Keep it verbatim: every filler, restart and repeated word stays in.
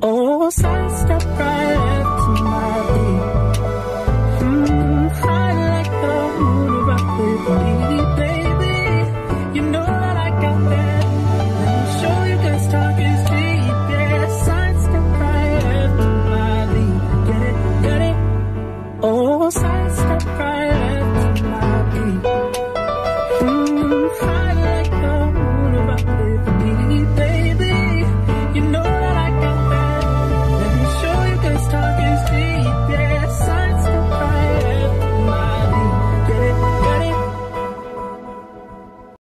Oh, sidestep right after my beat. Mm, high like the moon, rock with me, baby. You know that I got that. Let me show you 'cause talk is cheap. Yeah, sidestep right after my beat. Get it, get it. Oh, sidestep.